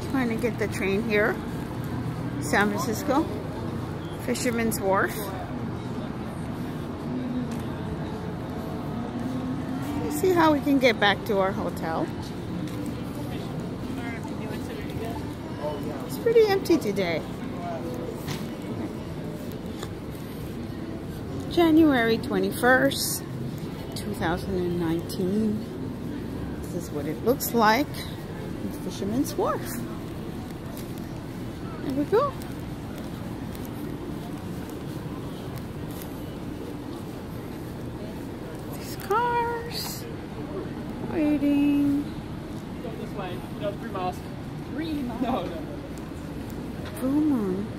Trying to get the train here. San Francisco. Fisherman's Wharf. Let's see how we can get back to our hotel. It's pretty empty today. January 21st, 2019. This is what it looks like in Fisherman's Wharf. There we go. These cars waiting. Go this way. No, 3 miles. 3 miles? No. Full moon.